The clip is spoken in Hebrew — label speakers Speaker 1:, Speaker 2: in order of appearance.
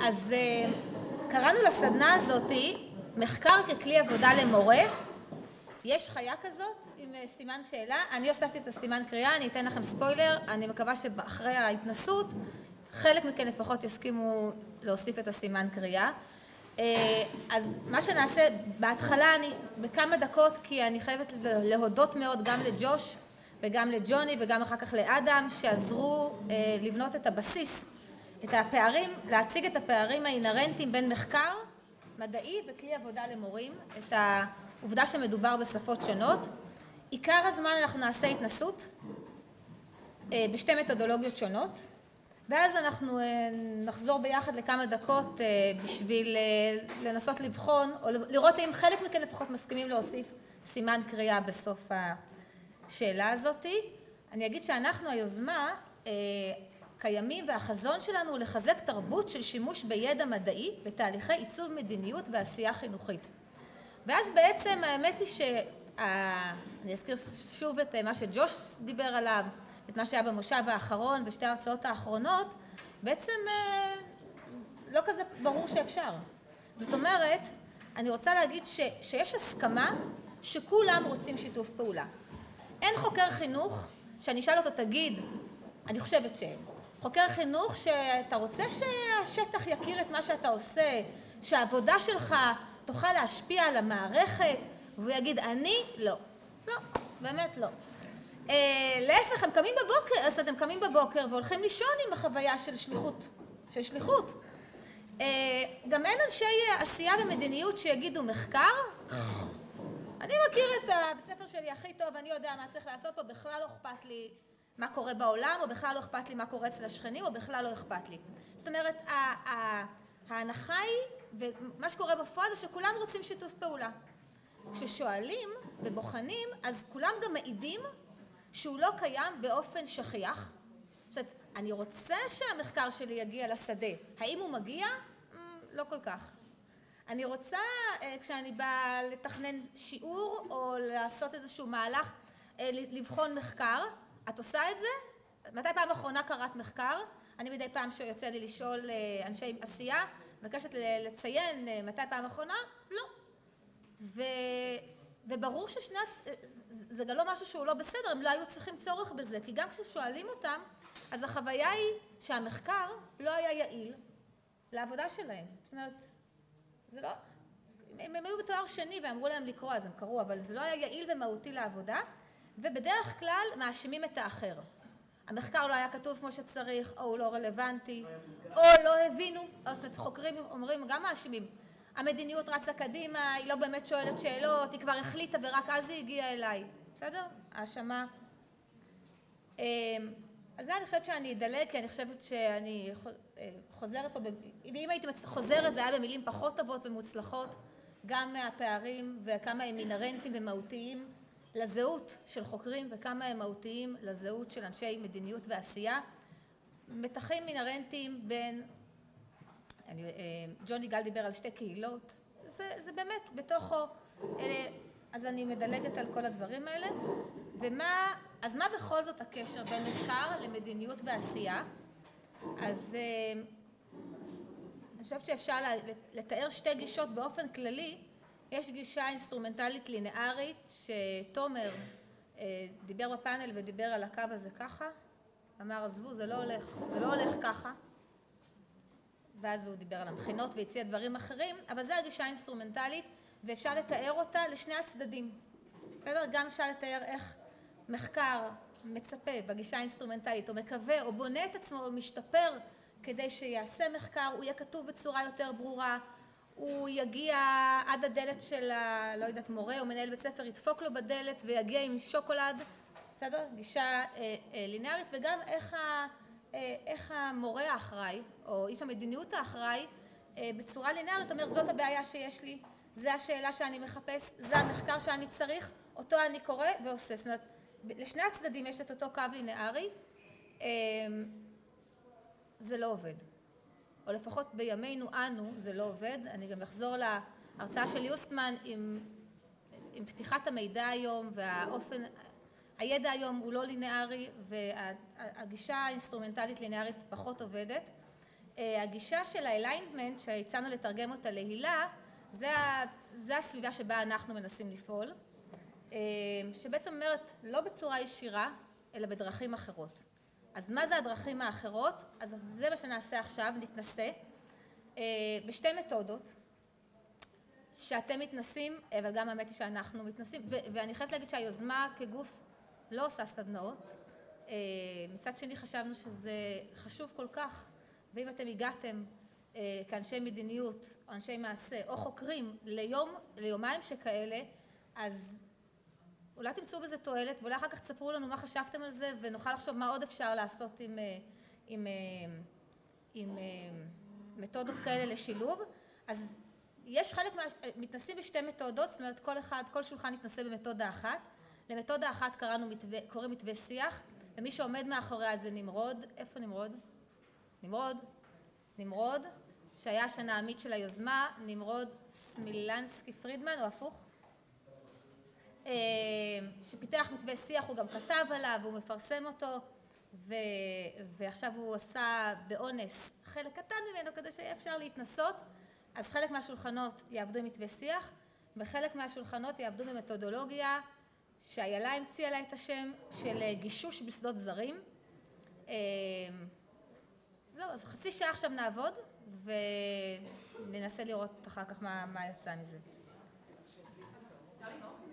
Speaker 1: אז קראנו לסדנה הזאתי מחקר ככלי עבודה למורה. יש חיה כזאת עם סימן שאלה. אני הוספתי את הסימן קריאה, אני אתן לכם ספוילר. אני מקווה שאחרי ההתנסות חלק מכן לפחות יסכימו להוסיף את הסימן קריאה. אז מה שנעשה בהתחלה, אני בכמה דקות, כי אני חייבת להודות מאוד גם לג'וש וגם לג'וני וגם אחר כך לאדם, שעזרו לבנות את הבסיס, את הפערים, להציג את הפערים האינהרנטיים בין מחקר מדעי וכלי עבודה למורים, את העובדה שמדובר בשפות שונות. עיקר הזמן אנחנו נעשה התנסות בשתי מתודולוגיות שונות, ואז אנחנו נחזור ביחד לכמה דקות בשביל לנסות לבחון, או לראות אם חלק מכן לפחות מסכימים להוסיף סימן קריאה בסוף השאלה הזאת. אני אגיד שאנחנו היוזמה קיימים, והחזון שלנו הוא לחזק תרבות של שימוש בידע מדעי בתהליכי עיצוב מדיניות ועשייה חינוכית. ואז בעצם האמת היא אני אזכיר שוב את מה שג'וש דיבר עליו, את מה שהיה במושב האחרון ושתי ההרצאות האחרונות, בעצם לא כזה ברור שאפשר. זאת אומרת, אני רוצה להגיד שיש הסכמה שכולם רוצים שיתוף פעולה. אין חוקר חינוך שאני אשאל אותו, תגיד, אני חושבת חוקר חינוך שאתה רוצה שהשטח יכיר את מה שאתה עושה, שהעבודה שלך תוכל להשפיע על המערכת, והוא יגיד, אני לא. לא, באמת לא. להפך, אתם קמים בבוקר והולכים לישון עם החוויה של שליחות. גם אין אנשי עשייה ומדיניות שיגידו מחקר. אני מכיר את הבית ספר שלי הכי טוב, אני יודע מה צריך לעשות פה, בכלל לא אכפת לי מה קורה בעולם, או בכלל לא אכפת לי מה קורה אצל השכנים, או בכלל לא אכפת לי. זאת אומרת, ההנחה היא, ומה שקורה בפועל זה שכולם רוצים שיתוף פעולה. כששואלים ובוחנים, אז כולם גם מעידים שהוא לא קיים באופן שכיח. זאת אומרת, אני רוצה שהמחקר שלי יגיע לשדה. האם הוא מגיע? לא כל כך. אני רוצה, כשאני באה לתכנן שיעור או לעשות איזשהו מהלך, לבחון מחקר, את עושה את זה? מתי פעם אחרונה קראת מחקר? אני מדי פעם שיוצא לי לשאול אנשי עשייה, מבקשת לציין מתי פעם אחרונה? לא. וברור זה גם לא משהו שהוא לא בסדר, הם לא היו צריכים צורך בזה, כי גם כששואלים אותם, אז החוויה היא שהמחקר לא היה יעיל לעבודה שלהם. זאת אומרת, זה לא, הם היו בתואר שני ואמרו להם לקרוא, אז הם קראו, אבל זה לא היה יעיל ומהותי לעבודה, ובדרך כלל מאשימים את האחר. המחקר לא היה כתוב כמו שצריך, או הוא לא רלוונטי, או לא הבינו, זאת אומרת, חוקרים אומרים, גם מאשימים. המדיניות רצה קדימה, היא לא באמת שואלת שאלות, היא כבר החליטה ורק אז היא הגיעה אליי. בסדר? האשמה. על זה אני חושבת שאני אדלג, כי אני חושבת שאני חוזרת פה, ואם הייתי חוזרת זה היה במילים פחות טובות ומוצלחות, גם מהפערים וכמה הם אינהרנטיים ומהותיים לזהות של חוקרים וכמה הם מהותיים לזהות של אנשי מדיניות ועשייה. מתחים אינהרנטיים בין, ג'וני גל דיבר על שתי קהילות, זה באמת בתוכו, אז אני מדלגת על כל הדברים האלה. אז מה בכל זאת הקשר בין מחקר למדיניות ועשייה? אז אני חושבת שאפשר לתאר שתי גישות באופן כללי. יש גישה אינסטרומנטלית לינארית, שתומר דיבר בפאנל ודיבר על הקו הזה ככה, אמר, עזבו, זה לא הולך ככה, ואז הוא דיבר על המכינות והציע דברים אחרים, אבל זה הגישה האינסטרומנטלית, ואפשר לתאר אותה לשני הצדדים. בסדר? גם אפשר לתאר איך מחקר מצפה בגישה האינסטרומנטלית, או מקווה, או בונה את עצמו, או משתפר כדי שיעשה מחקר, הוא יהיה כתוב בצורה יותר ברורה, הוא יגיע עד הדלת של, לא יודעת, מורה או מנהל בית ספר, ידפוק לו בדלת ויגיע עם שוקולד, בסדר? גישה לינארית, וגם איך המורה האחראי, או איש המדיניות האחראי, בצורה לינארית, אומר, זאת הבעיה שיש לי, זה השאלה שאני מחפש, זה המחקר שאני צריך, אותו אני קורא ועושה. זאת אומרת, לשני הצדדים יש את אותו קו לינארי, זה לא עובד. או לפחות בימינו אנו זה לא עובד. אני גם אחזור להרצאה של יוסטמן עם פתיחת המידע היום והאופן, הידע היום הוא לא לינארי והגישה האינסטרומנטלית לינארית פחות עובדת. הגישה של האליינמנט שהצענו לתרגם אותה להילה, זה הסביבה שבה אנחנו מנסים לפעול, שבעצם אומרת לא בצורה ישירה, אלא בדרכים אחרות. אז מה זה הדרכים האחרות? אז זה מה שנעשה עכשיו, נתנסה בשתי מתודות שאתם מתנסים, אבל גם האמת היא שאנחנו מתנסים, ואני חייבת להגיד שהיוזמה כגוף לא עושה סדנאות. מצד שני חשבנו שזה חשוב כל כך, ואם אתם הגעתם כאנשי מדיניות, או אנשי מעשה, או חוקרים ליומיים שכאלה, אז אולי תמצאו בזה תועלת, ואולי אחר כך תספרו לנו מה חשבתם על זה, ונוכל לחשוב מה עוד אפשר לעשות עם מתודות כאלה לשילוב. אז יש חלק מתנסים בשתי מתודות, זאת אומרת כל שולחן יתנסה במתודה אחת. למתודה אחת קוראים מתווה שיח, ומי שעומד מאחוריה זה נמרוד. איפה נמרוד? נמרוד, שהיה השנה העמית של היוזמה, נמרוד סמילנסקי פרידמן, או הפוך? שפיתח מתווה שיח, הוא גם כתב עליו, הוא מפרסם אותו, ועכשיו הוא עשה באונס חלק קטן ממנו כדי שיהיה אפשר להתנסות. אז חלק מהשולחנות יעבדו עם מתווה שיח, וחלק מהשולחנות יעבדו במתודולוגיה שאיילה המציאה לה את השם של גישוש בשדות זרים. זהו, אז חצי שעה עכשיו נעבוד, וננסה לראות אחר כך מה יצא מזה.